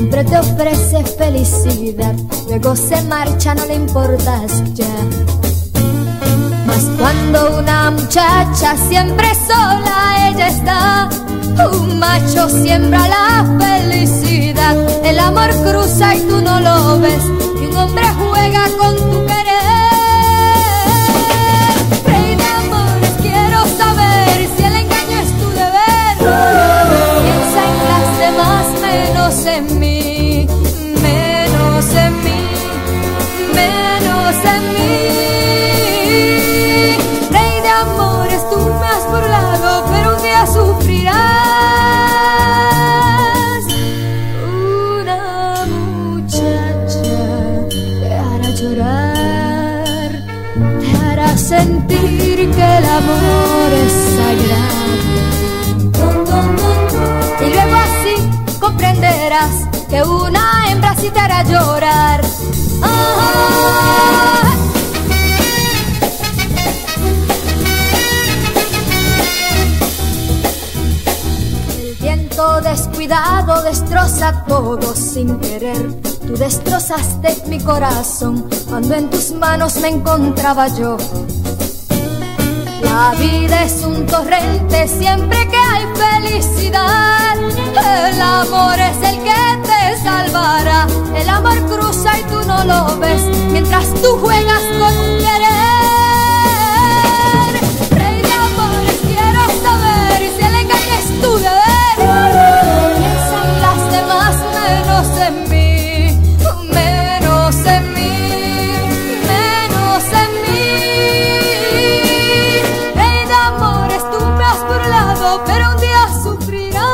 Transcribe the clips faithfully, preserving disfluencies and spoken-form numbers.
siempre te ofrece felicidad, luego se marcha, no le importas ya. Mas cuando una muchacha siempre sola ella está, un macho siembra la felicidad, el amor cruza y tú no lo ves, y un hombre juega con tu querer. Rey de amores, quiero saber si el engaño es tu deber. Piensa en las demás menos en mí, menos en mí, menos en mí. Rey de amores, tú me has burlado, pero un día sufrirás. Una muchacha te hará llorar, te hará sentir que el amor es sagrado, y luego así comprenderás que una hembra sí te hará llorar. ¡Ah! El viento descuidado destroza todo sin querer. Tú destrozaste mi corazón cuando en tus manos me encontraba yo. La vida es un torrente siempre que hay felicidad. El amor es el que te salvará. El amor cruza y tú no lo ves mientras tú juegas con un querer. Rey de amores, quiero saber si el engaño es tu deber. Piensa en las demás menos en mí, menos en mí, menos en mí. Rey de amores, tú me has burlado, pero un día sufrirás.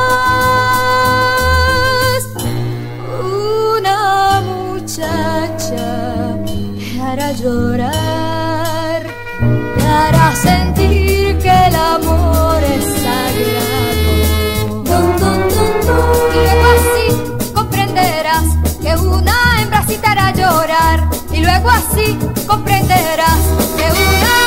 Una muchacha te hará llorar, te hará sentir que el amor es sagrado. Dun, dun, dun, dun. Y luego así comprenderás que una hembra sí te hará llorar. Y luego así comprenderás que una